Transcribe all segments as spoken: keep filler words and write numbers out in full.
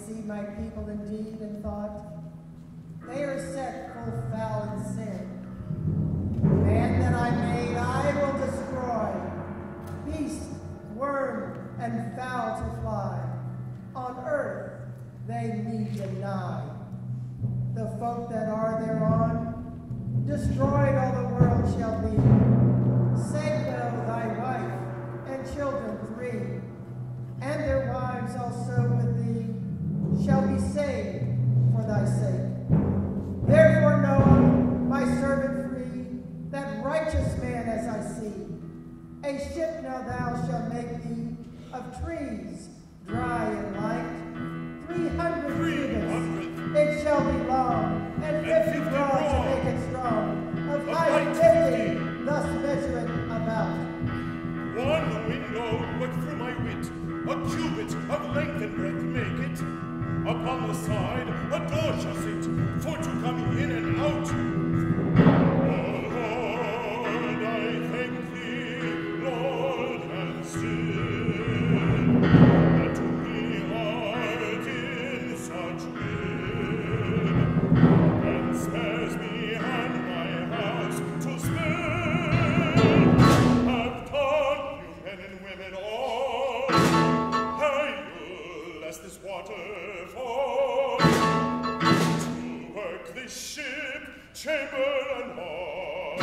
see my people indeed and thought, they are set full foul in sin. Man that I made, I will destroy. Beast, worm, and fowl to fly. On earth they me deny. The folk that are thereon, destroyed all the world shall be. Save thou thy wife, and children three, and their wives also with thee, shall be saved for thy sake. Therefore Noye, my servant free, that righteous man as I see, a ship now thou shalt make thee of trees, dry and light, three hundred cubits, it shall be long, and fifty broad to make it strong, of height fifty, thus measure it about. One window, but through my wit, a cubit of length and breadth make it. Upon the side, a door shall sit, for to come in and out. Oh, Lord, I thank thee, Lord, and still, that to me art in such will, and spares me and my house to spare. Have taught you men and women all, how you lest this water fall, to work this ship, chamber and hall,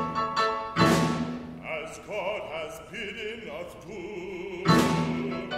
as God has bidden us do.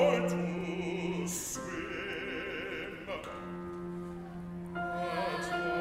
What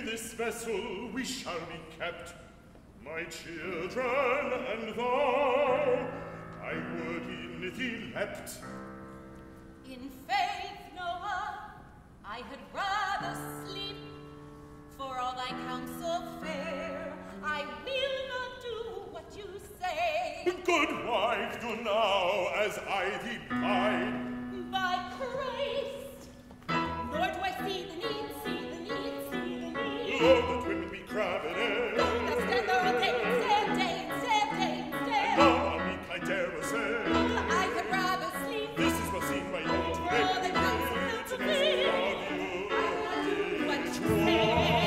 this vessel we shall be kept, my children and thou. I would e'en thee leapt. In faith, Noah, I had rather sleep. For all thy counsel fair, I will not do what you say. Good wife, do now as I thee bide. By Christ, nor do I see the need, see the need, see the need. Lord, that women be crabbed. Now stand there all day, stand day, stand day, stand. Now on me I dare say, I had rather sleep. this is what seen by you For all thy counsel to me, I will not do what you say.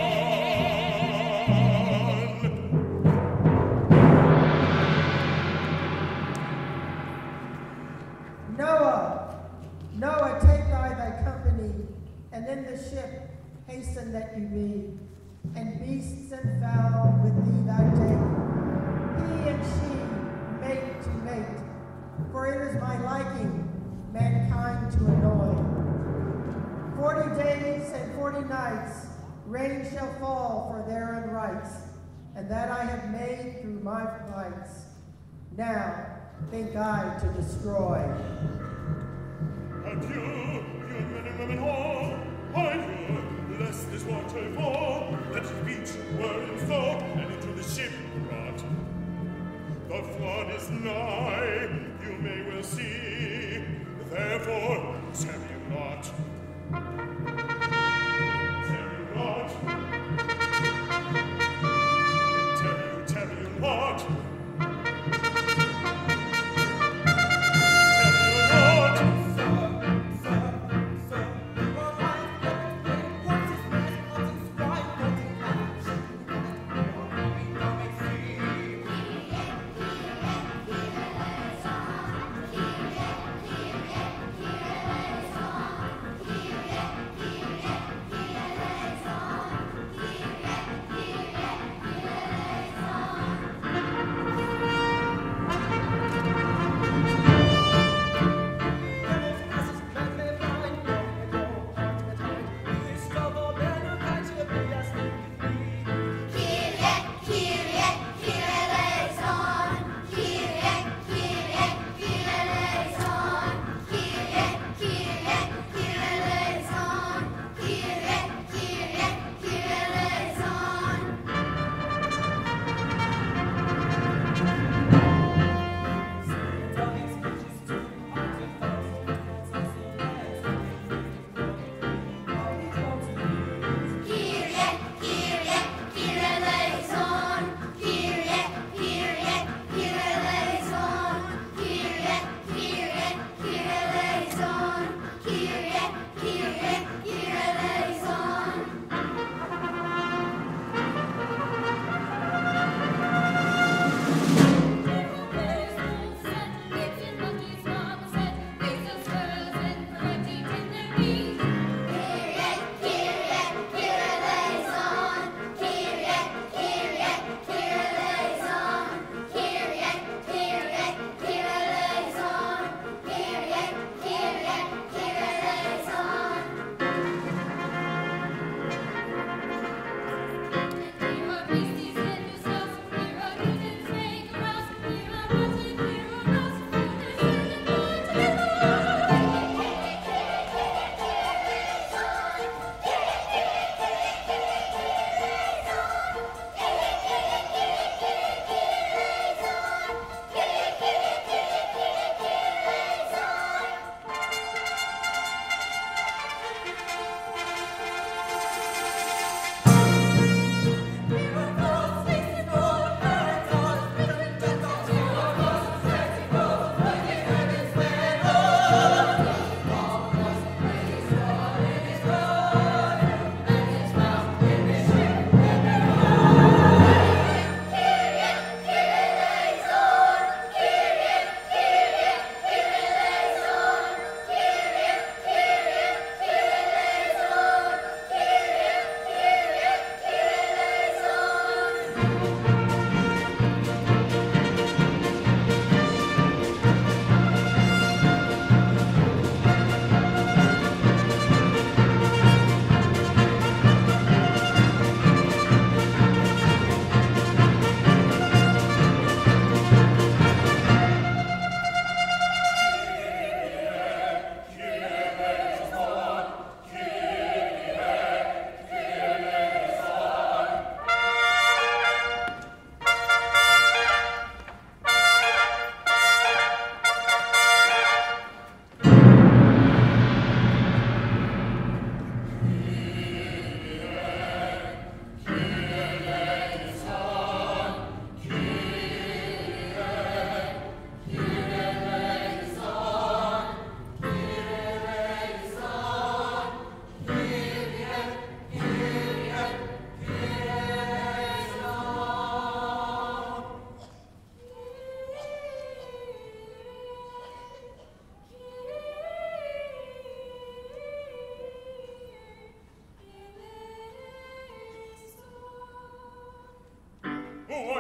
Noah, Noah, take thy thy company, and in the ship hasten that you be, and beasts and fowl with thee thou take, he and she, mate to mate, for it is my liking mankind to annoy. Forty days and forty nights rain shall fall for their unrights, and that I have made through my flights. Now think I to destroy. Adieu, you men and women all, adieu, lest this water fall, that the beach were in store, and into the ship brought. The flood is nigh, you may well see, therefore tarry you not. Tarry you not. Tarry you, tarry you not.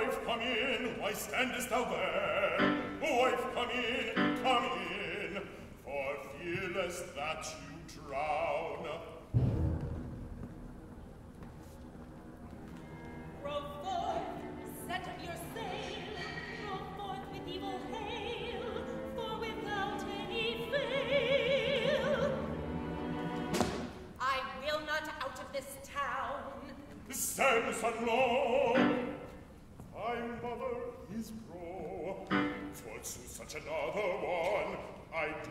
Wife, come in, why standest thou there? Wife, come in, come in, for fearless that you drown. Row forth, set up your sail, row forth with evil hail, for without any fail, I will not out of this town. Samson, no! Thy mother is grow, for to such another one I do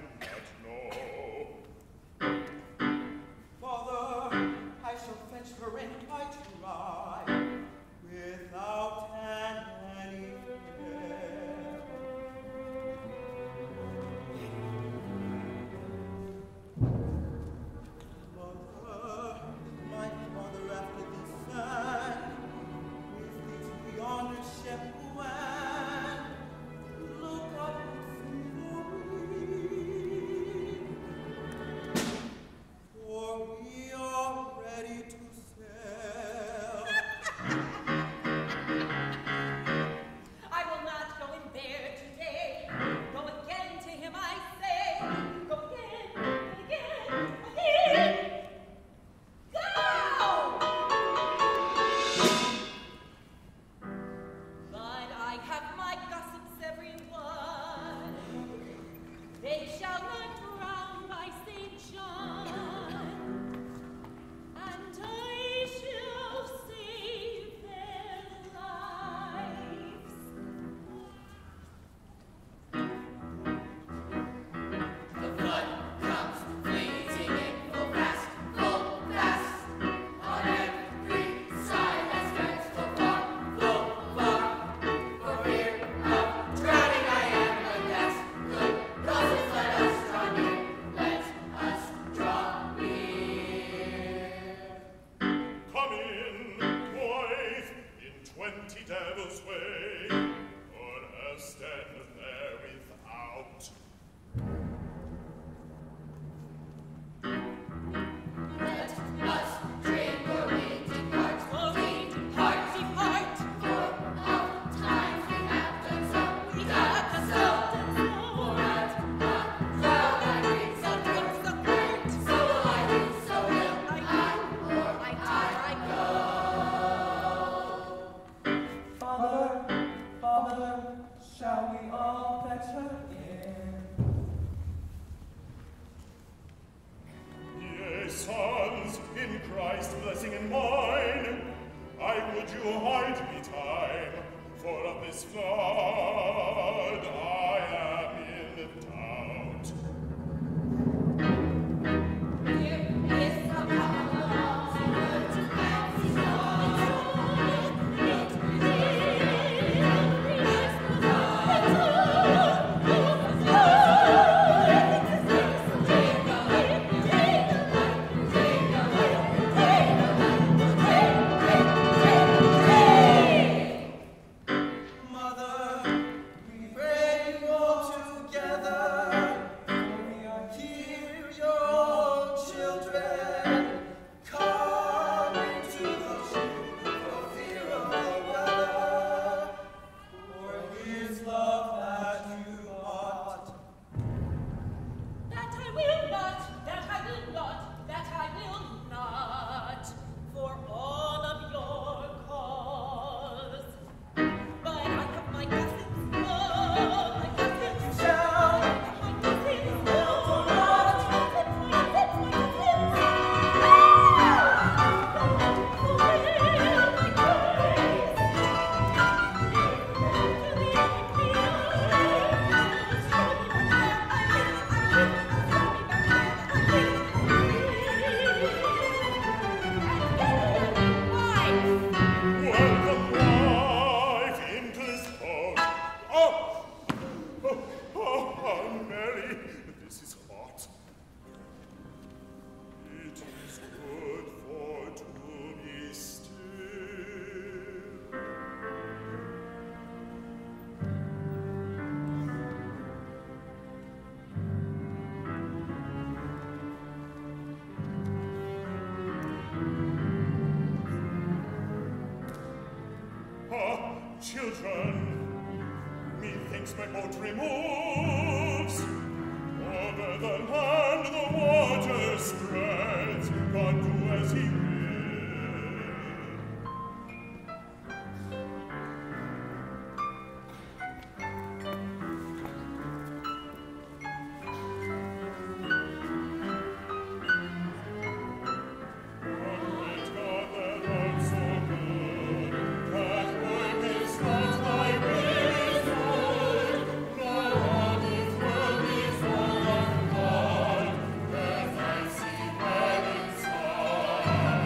not know. Father, I shall fetch her in by try, without any fear. Mother, my father after thee sang, with thee to yonder ship went. Look up and see for we are ready to sail. I will not go in there today. Go again to him, I say. Go again, again, again. Go! But I have my gossips, every one. They shall not drown by Saint John, and I shall save their lives. The flood comes fleeting in full fast, full fast. On every side that stretched full far, full far. For fear of drowning I am aghast. Good gossips, let us draw near, let us draw near. Come in, wife, in twenty devils' way, or else stand there without. Let us drink or we depart, we depart, Depart, for oft times we have done so, we done have done so. so, done For so. at a crowd that drinks So a drinks quart, a quart. so will I do, so will I I, do, or I do, I go. Father, Father, shall we all fetch her in? Yea, sons, in Christ's blessing and mine, I would you hide me time, for of this flood I am in doubt. Here is a couple of logs and good and Mother, children, methinks my boat removes. Over the land the water spreads, God do as he will. Thank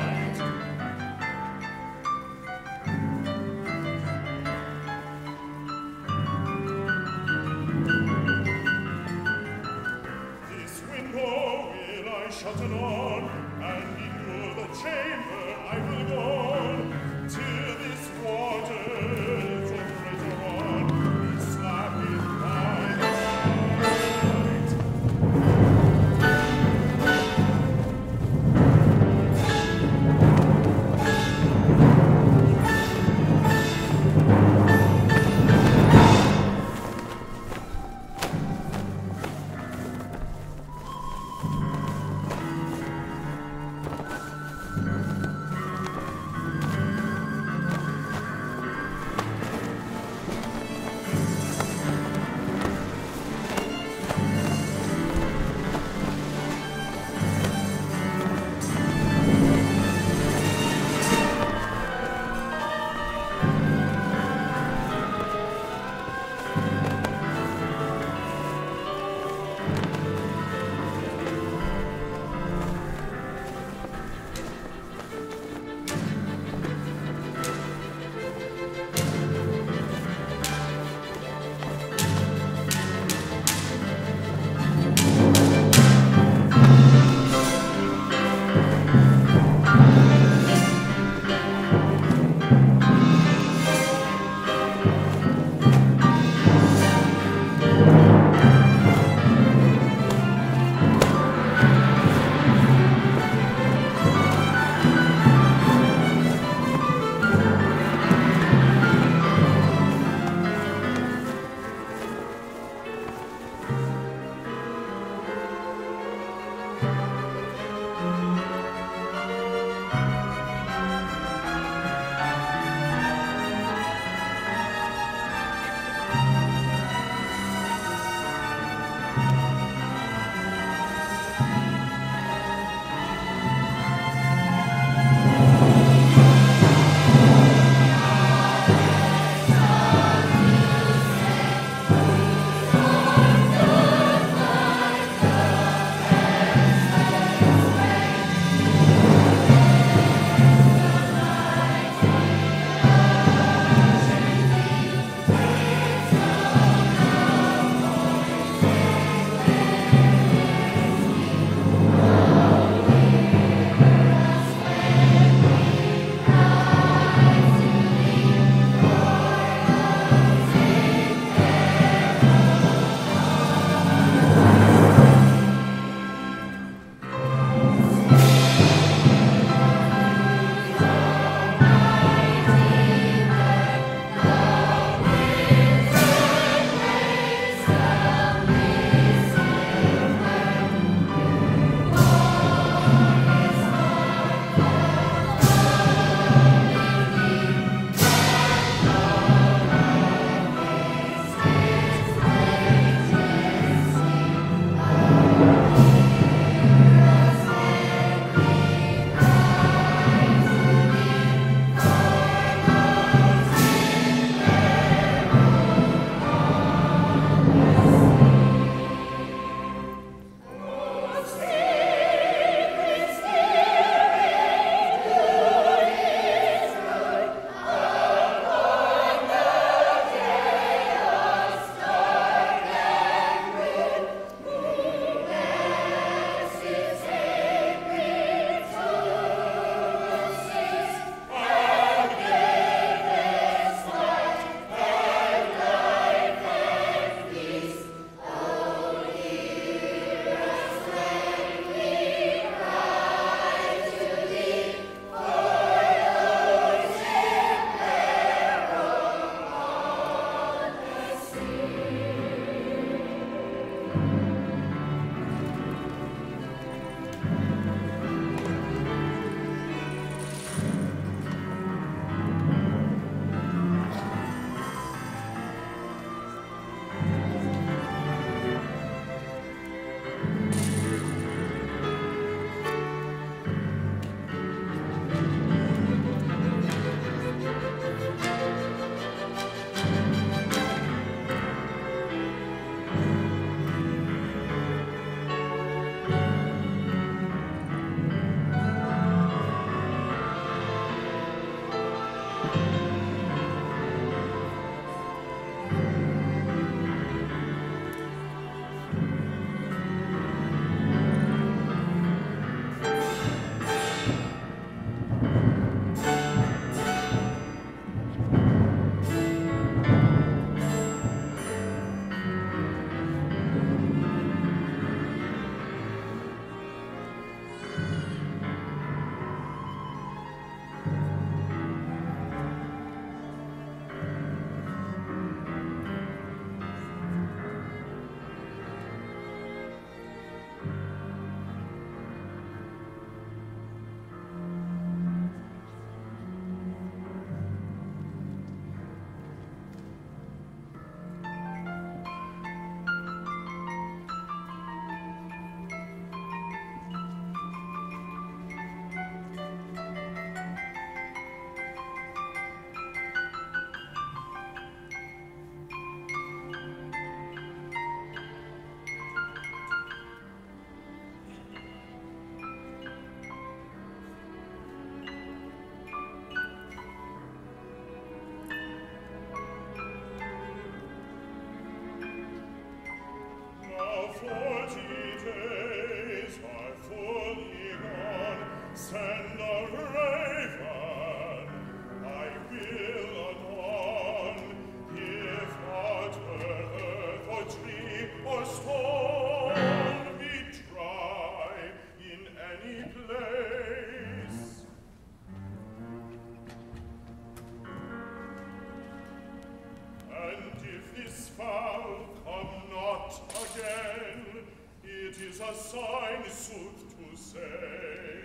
this foul come not again, it is a sign sooth to save.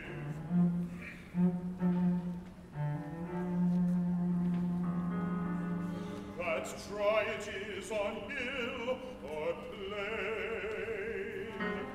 That try it is on hill or plain.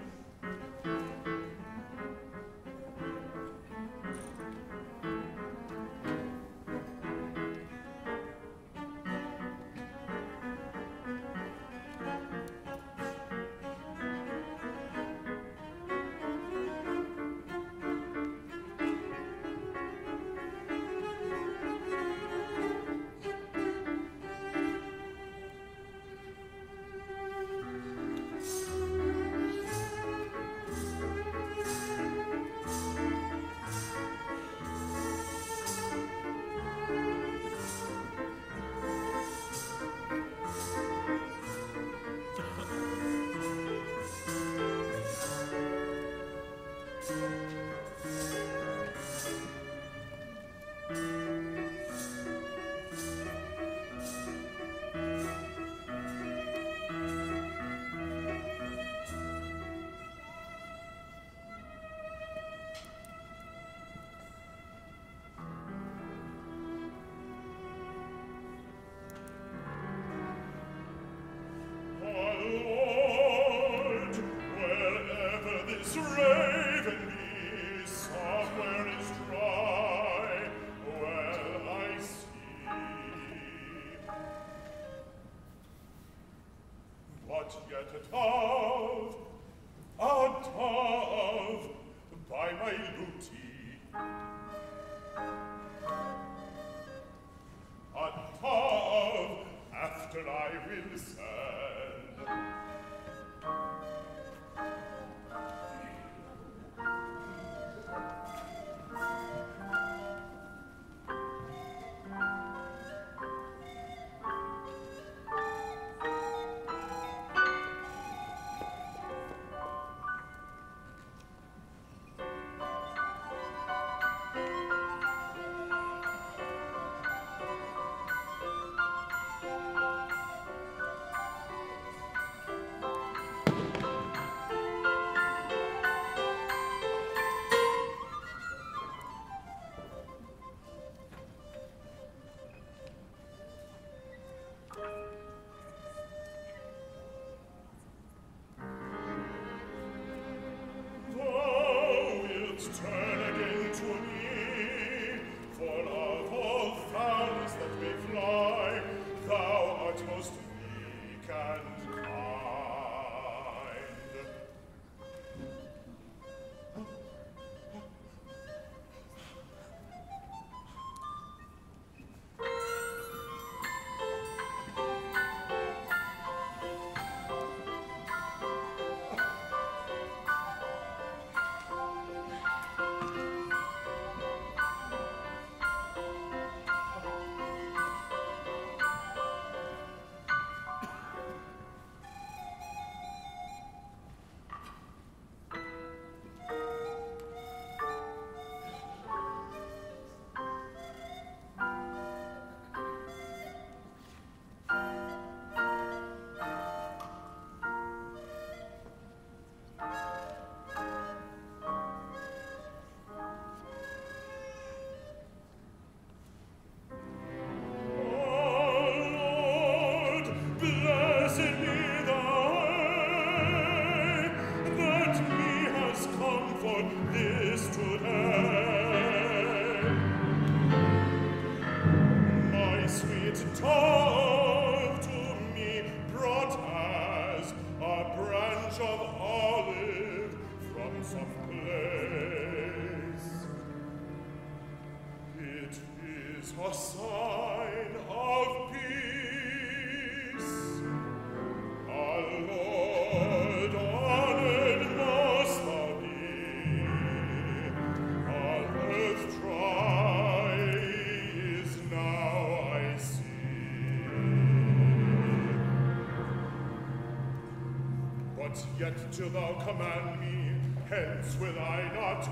Yet till thou command me, hence will I not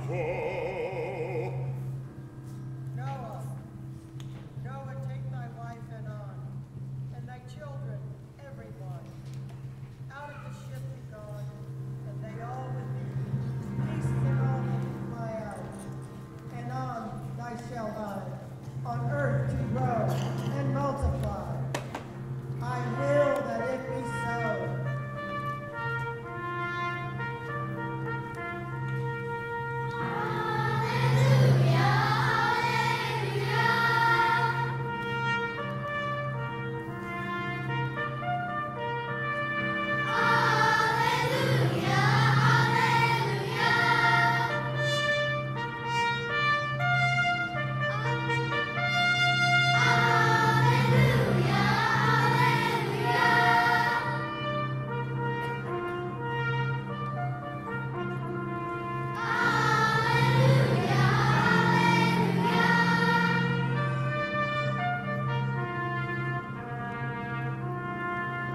go. Noah, go and take thy wife and on, and thy children,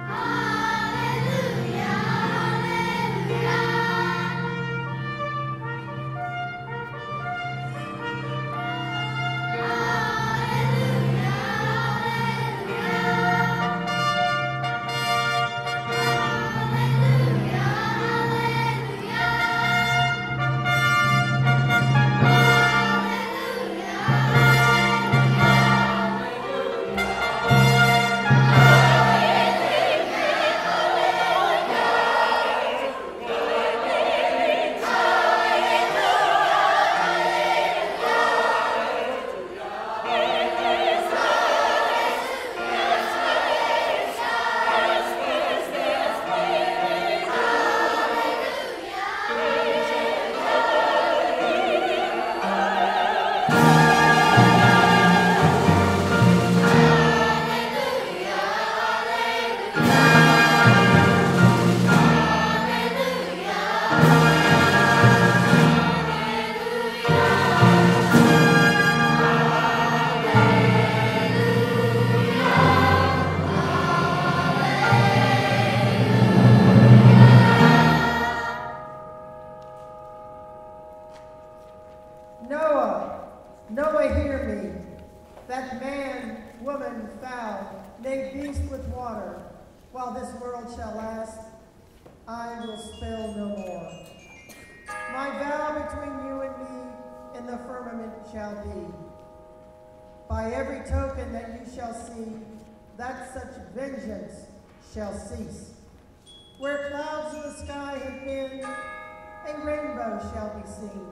Shall cease. Where clouds in the sky have been, a rainbow shall be seen.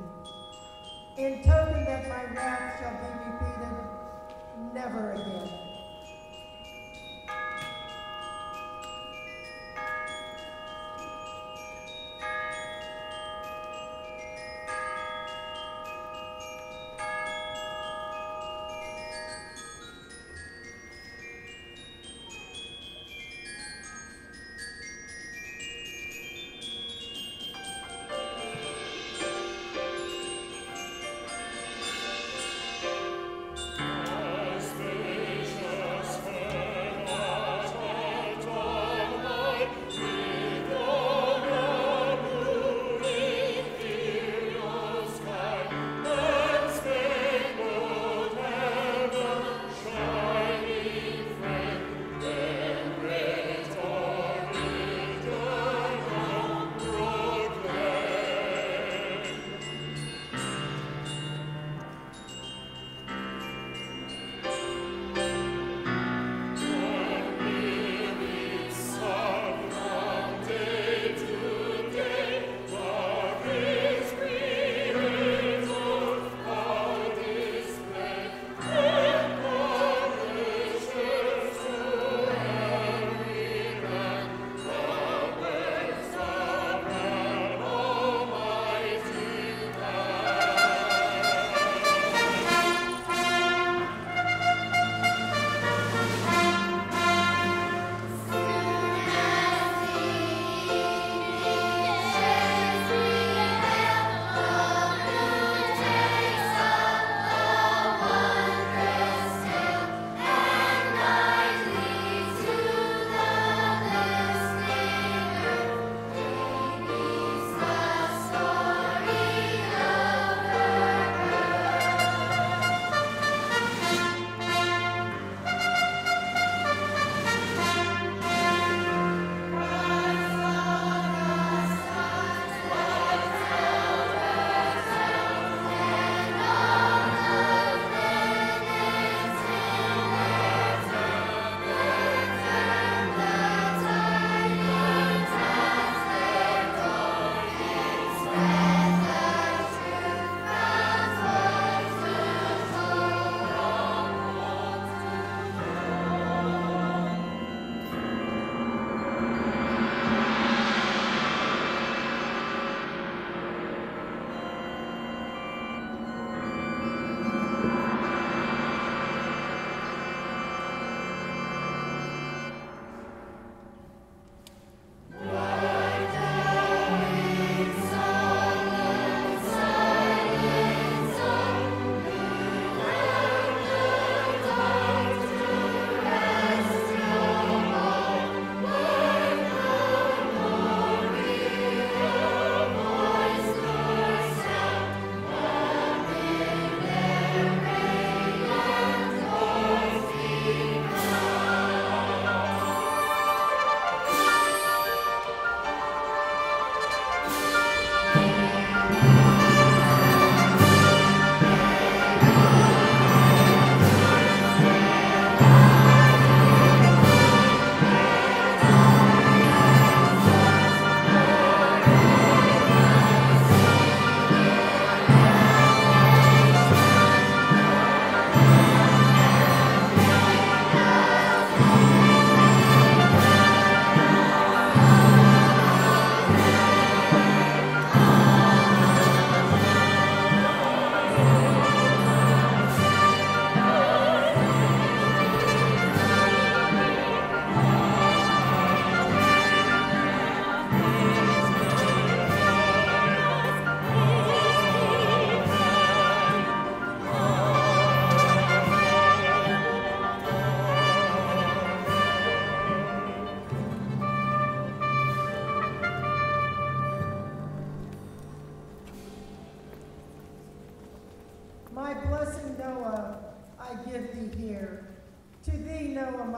In token that my wrath shall be repeated never again. As vision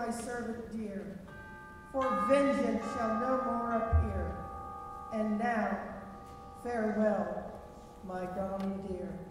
my servant dear, for vengeance shall no more appear. And now, farewell, my darling dear.